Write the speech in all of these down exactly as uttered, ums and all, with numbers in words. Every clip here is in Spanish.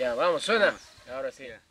Ya, vamos, suena. Vamos. Ahora sí. Ya.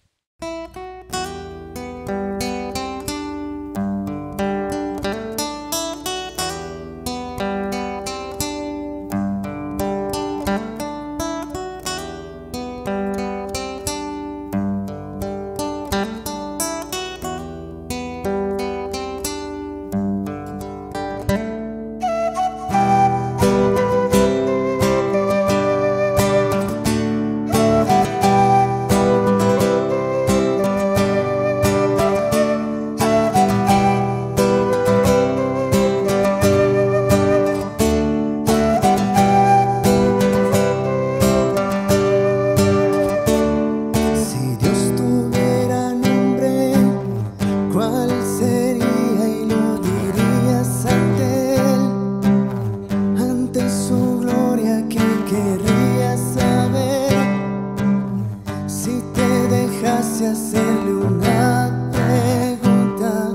Hacerle una pregunta.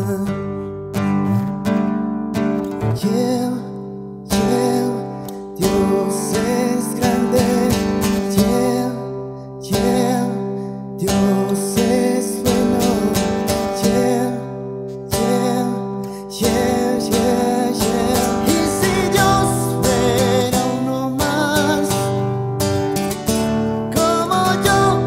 Yeah, yeah, Dios es grande. Yeah, yeah, Dios es bueno. Yeah, yeah, yeah, yeah, yeah. Y si Dios fuera uno más como yo,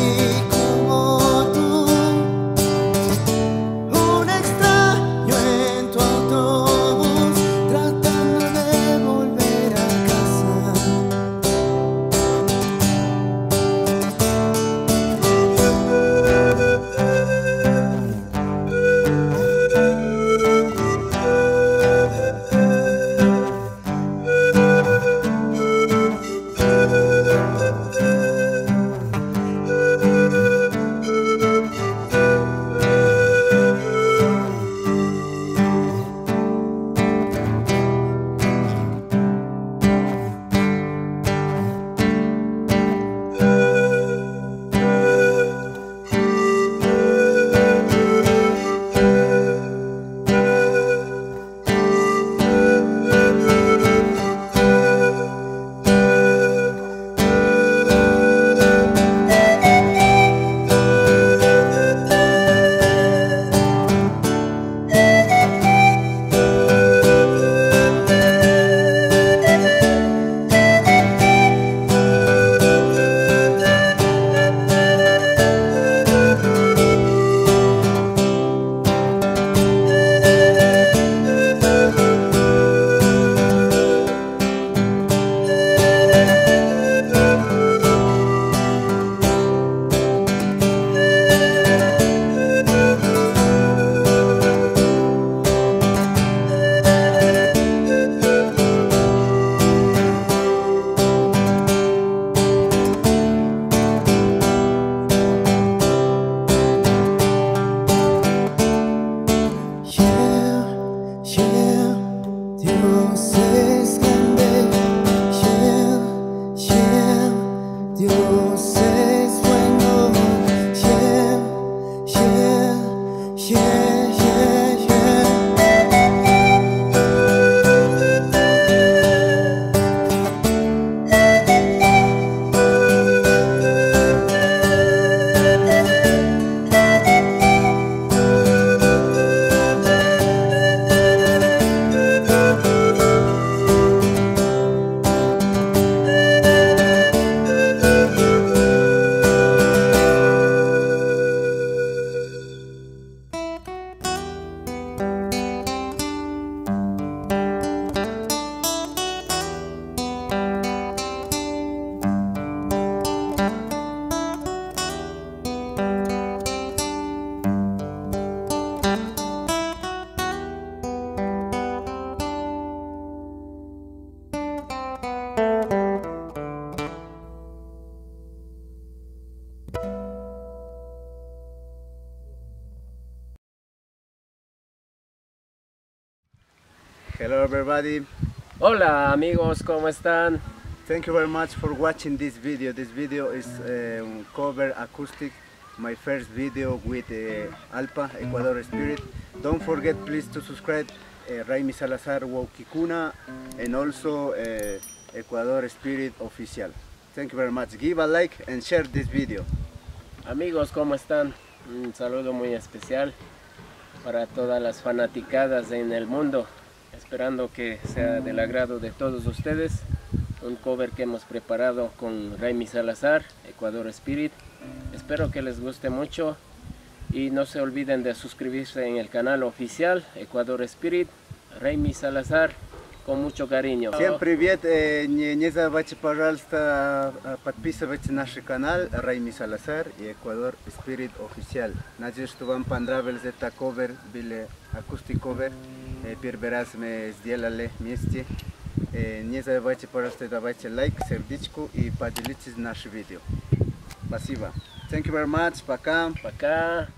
Hello everybody. Hola amigos, ¿cómo están? Thank you very much for watching this video. This video is uh, cover acoustic, my first video with uh, Alpa, Ecuador Spirit. Don't forget please to subscribe uh, Raimi Salazar Waukikuna and also uh, Ecuador Spirit Official. Thank you very much. Give a like and share this video. Amigos, ¿cómo están? Un saludo muy especial para todas las fanaticadas en el mundo, esperando que sea del agrado de todos ustedes. Un cover que hemos preparado con Raimi Salazar, Ecuador Spirit. Espero que les guste mucho y no se olviden de suscribirse en el canal oficial Ecuador Spirit, Raimi Salazar, con mucho cariñо. Всем привет! Не, не забывайте, пожалуйста, подписывайтесь на наш канал Raimi Salazar и Ecuador Spirit Oficial. Надеюсь, что вам понравился этот ковер, был акустик ковер. Первый раз мы сделали вместе. Не забывайте, пожалуйста, давайте лайк, сердечко и поделитесь нашим видео. Спасибо. Thank you very much. Пока. Пока.